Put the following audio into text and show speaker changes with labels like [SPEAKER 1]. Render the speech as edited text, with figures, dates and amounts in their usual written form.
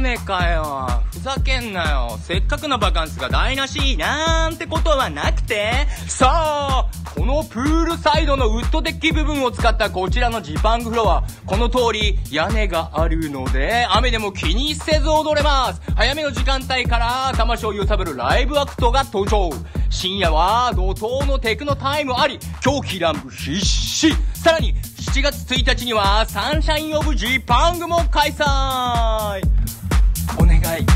[SPEAKER 1] ねかよ。ふざけんなよ。せっかくのバカンスが台無しなんてことはなくて、さあこのプールサイドのウッドデッキ部分を使ったこちらのジパングフロア、この通り屋根があるので雨でも気にせず踊れます。早めの時間帯から魂を揺さぶるライブアクトが登場。深夜は怒涛のテクノタイムあり、狂気乱舞必至。さらに7月1日にはサンシャインオブジパングも開催。お願い